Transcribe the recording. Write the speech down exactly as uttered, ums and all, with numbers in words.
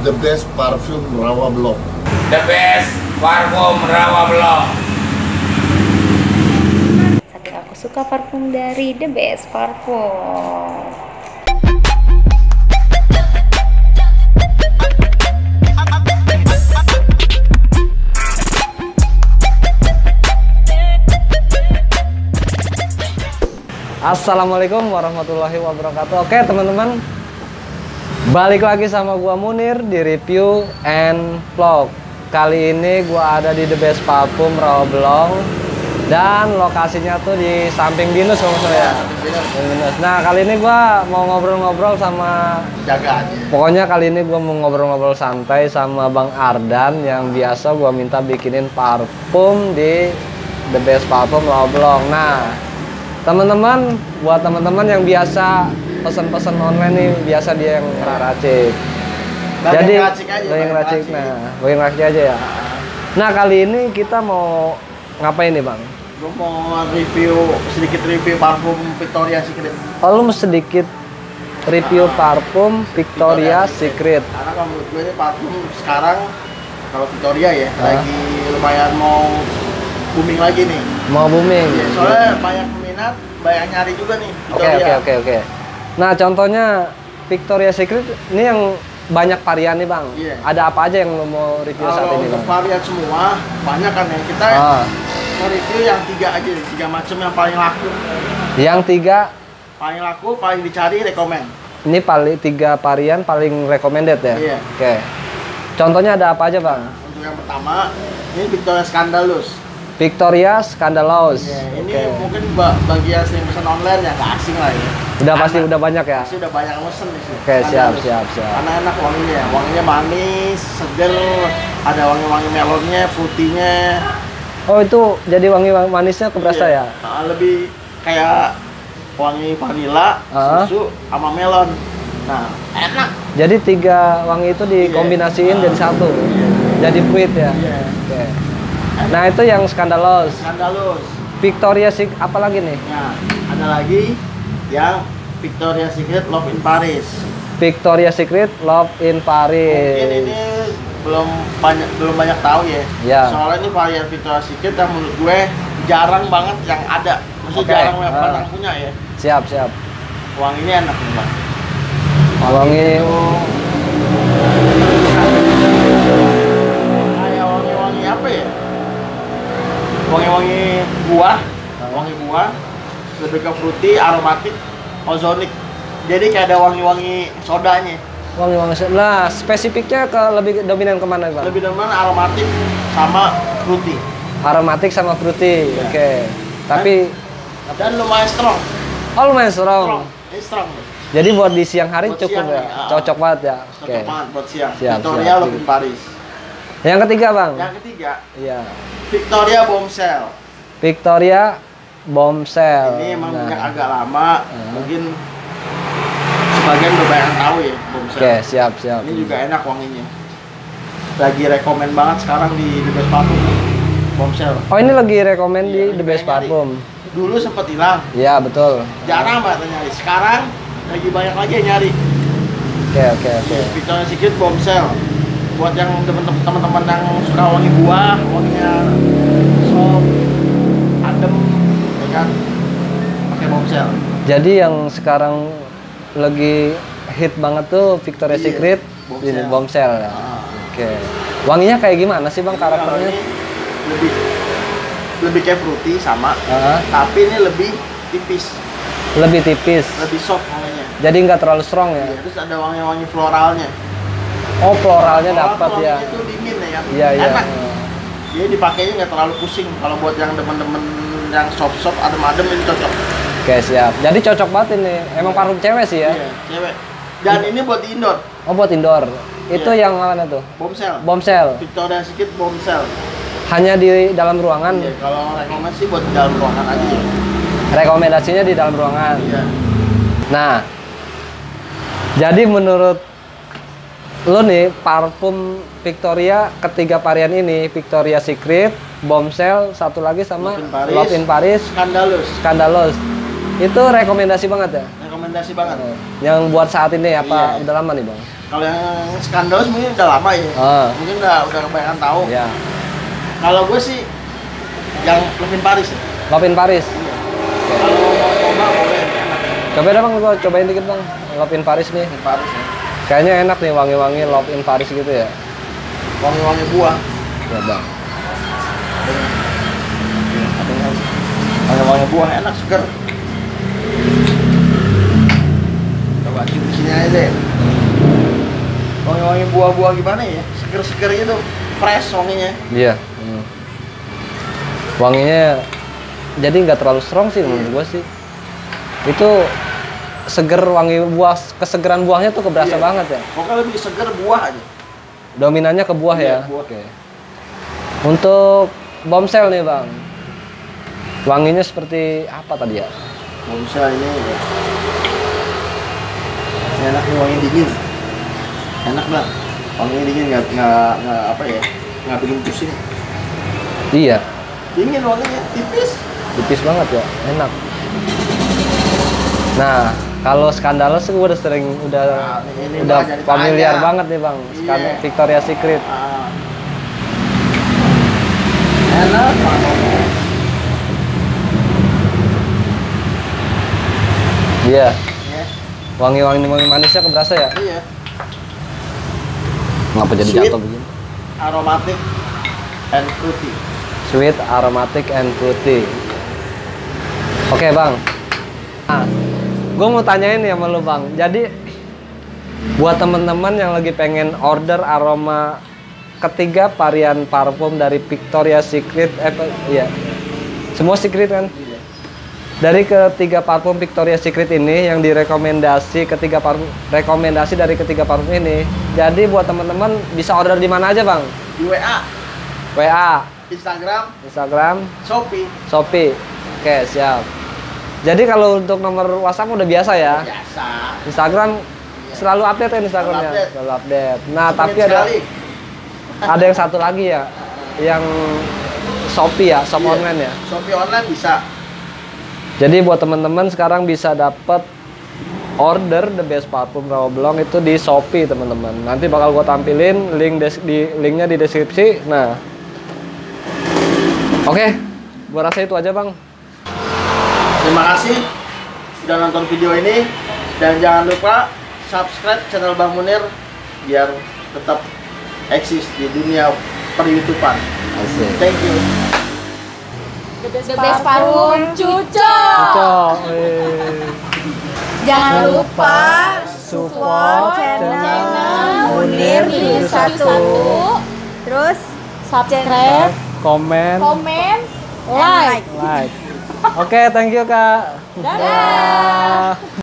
The best parfum Rawabelong. The best parfum Rawabelong. Saking aku suka parfum dari The Best Parfum. Assalamualaikum warahmatullahi wabarakatuh. Oke teman-teman, balik lagi sama gua Munir di review and vlog. Kali ini gua ada di The Best Parfum Rawabelong dan lokasinya tuh di samping Binus kalau saya. Binus. Nah kali ini gua mau ngobrol-ngobrol sama Jaga aja. Pokoknya kali ini gua mau ngobrol-ngobrol santai sama Bang Ardan yang biasa gua minta bikinin parfum di The Best Parfum Rawabelong. Nah teman-teman, buat teman-teman yang biasa pesan-pesan online nih, biasa dia yang ngeracik. Jadi yang ngeracik, nah, bagian ngeracik aja ya. Nah kali ini kita mau ngapain nih bang? Gue mau review sedikit review parfum Victoria Secret. Oh, lu sedikit review parfum Victoria Secret. Karena kalau menurut gue ini parfum sekarang kalau Victoria ya Hah? lagi lumayan mau booming lagi nih. Mau booming. Ya, soalnya banyak minat, banyak nyari juga nih Oke Victoria. oke oke oke. Nah contohnya Victoria Secret ini yang banyak varian nih bang. Iya. Ada apa aja yang lo mau review saat Kalau ini untuk bang? varian semua banyak kan ya. Kita Ah. mau review yang tiga aja, nih, tiga macam yang paling laku. Yang tiga, Paling laku, paling dicari, rekomend. ini paling tiga varian paling recommended ya? Iya. Oke. Contohnya ada apa aja bang? Untuk yang pertama, ini Victoria Scandalous. Victoria Scandalous. Ya, ini Oke. mungkin ba- bagi yang sering pesan online ya nggak asing lah ya. Udah pasti Anak- udah banyak ya? Pasti udah banyak yang pesen di sini. Oke, siap, Scandalous. siap, siap. Karena enak wanginya, wanginya manis, seger, ada wangi-wangi melonnya, fruitynya. Oh itu jadi wangi manisnya keberasa Iya. ya? Nah, lebih kayak wangi vanila, Ah. susu, sama melon. Nah, enak. Jadi tiga wangi itu dikombinasiin Iya. jadi satu. Iya. Jadi fruit ya? Iya. Oke. Nah itu yang Scandalous. Scandalous. Victoria Secret apa lagi nih? Nah, ada lagi yang Victoria Secret Love in Paris. Victoria Secret Love in Paris. Mungkin ini belum banyak belum banyak tahu ya. Ya. Soalnya ini varian Victoria Secret yang menurut gue jarang banget yang ada. Maksudnya Oke. jarang yang Ah. orang punya ya. Siap siap. Wanginya enak nih bang. Wangi Kayak wangi-wangi apa ya? Wangi-wangi buah, wangi buah, lebih ke fruity, aromatik, ozonic. Jadi kayak ada wangi-wangi sodanya. wangi wangi. Nah spesifiknya ke lebih dominan kemana bang? Lebih dominan aromatik sama fruity. Aromatik sama fruity. Iya. Oke. Tapi Dan lumayan strong. oh lumayan strong. Strong. Ini strong. nih. Jadi buat di siang hari Buat cukup siang ya, nih, ah. cocok banget ya. Cocok Oke. banget buat siang. Siap, Victoria siap. Love in Paris. Yang ketiga bang? Yang ketiga, Iya. Victoria Bombshell. Victoria Bombshell. Ini emang Nah, minyak agak lama, Ah. mungkin sebagian udah banyak yang tahu ya Bombshell. Oke siap siap. Ini juga enak wanginya. Lagi rekomen banget sekarang di The Best Parfum nih, Bombshell. Oh ini lagi rekomend Iya, di lagi The Best banyak Parfum. Dulu sempet hilang, Iya betul. jarang banget yang nyari. Sekarang lagi banyak lagi yang nyari. Oke oke oke. Victoria Secret Bombshell. Buat yang temen- teman-teman yang suka wangi buah, wanginya soft, adem, ya kan, pakai Bombshell. Jadi yang sekarang lagi hit banget tuh Victoria Iya, Secret Bombshell. ini Bombshell ya. Ah. Oke. Wanginya kayak gimana sih bang Ini kalau karakternya? ini lebih lebih kayak fruity sama, Ah, tapi ini lebih tipis, lebih tipis. lebih soft wanginya. Jadi nggak terlalu strong ya. Iya, terus ada wangi-wangi floralnya. Oh floralnya Floral dapat tuh ya. wanginya tuh dingin ya kan. Iya iya. Enak. Jadi dipakainya nggak terlalu pusing. Kalau buat yang temen-temen yang soft-soft, adem-adem ini cocok. Oke siap. Jadi cocok banget ini. Emang parfum cewek sih ya. Iya, cewek. Dan ini buat di indoor, Oh buat indoor. Itu Iya. yang mana tuh? Bombshell. Bombshell. Victoria Secret Bombshell. Hanya di dalam ruangan. Iya, kalau rekomend sih buat di dalam ruangan aja ya. Rekomendasinya di dalam ruangan. Iya. Nah, jadi menurut lo nih parfum Victoria ketiga varian ini, Victoria Secret, Bombshell, satu lagi sama Love in Paris. Love in Paris, Scandalous. Scandalous. Itu rekomendasi banget ya? Rekomendasi banget. Yang buat saat ini apa Iya. udah lama nih bang? Kalau yang skandalus mungkin udah lama ya. Ah. Mungkin udah udah kebanyakan tahu. Ya. Kalau gue sih yang Levin Paris ya. Lopin Paris. Kalau mau coba boleh enak. Coba deh bang, gua cobain dikit bang. Lopin Paris nih. Levin Paris ya. Kayaknya enak nih wangi-wangi Lopin Paris gitu ya. Wangi-wangi buah. Ya bang. Wangi-wangi buah enak seger. Coba cium di sini aja deh. Wangi-wangi buah-buah gimana ya? Seger-seger gitu, fresh wanginya. Iya. Hmm. Wanginya jadi nggak terlalu strong sih menurut gua sih. Itu seger wangi buah, kesegeran buahnya tuh keberasa Iya. banget ya. Pokoknya lebih seger buah aja. Dominannya ke buah Iya, ya. buah. Oke. Untuk Bombshell nih bang, wanginya seperti apa tadi ya? Mau bisa ini, ya. Ini enak nih wangi dingin. Enak banget. Wanginya dingin nggak nggak nggak apa ya? Nggak bikin pusing. Iya, Dingin wanginya, tipis. tipis banget ya, enak. Nah, kalau Scandalous gue udah sering, udah Nah, ini udah mah jadi familiar tanya. banget nih bang. Scan- Iya. Victoria's Secret. Ah. Enak banget. Iya, Ya, wangi-wangi wangi manisnya keberasa ya. iya. Ngapa jadi Sweet. jatuh begini? Aromatic and fruity. Sweet, aromatic, and fruity. Oke bang. Nah, gue mau tanyain ya sama lu bang. Jadi buat temen-temen yang lagi pengen order aroma ketiga varian parfum dari Victoria's Secret, eh, apa- iya, semua Secret kan? Dari ketiga parfum Victoria's Secret ini yang direkomendasi ketiga parfum, rekomendasi dari ketiga parfum ini. Jadi buat teman-teman bisa order di mana aja bang? Di W A, W A, Instagram, Instagram, Shopee. Shopee. Oke, siap. Jadi kalau untuk nomor WhatsApp udah biasa ya. Biasa. Instagram selalu update kan Instagramnya? Selalu update. Selalu update. Nah, Seminggu tapi ada sekali. ada yang satu lagi ya, yang Shopee ya, shop Iya. online ya. Shopee online bisa. Jadi buat teman-teman sekarang bisa dapat order The Best Parfum Rawa Belong itu di Shopee teman-teman. Nanti bakal gua tampilin link des di linknya di deskripsi. Nah, oke, gua rasa itu aja bang. Terima kasih sudah nonton video ini dan jangan lupa subscribe channel Bang Munir biar tetap eksis di dunia per YouTubean. Asik. Thank you. The best parfum Cuco. Cocok. eh. Jangan lupa Support channel Munir di satu. Terus subscribe, Komen, komen, like. like. Oke, thank you kak. Dadah.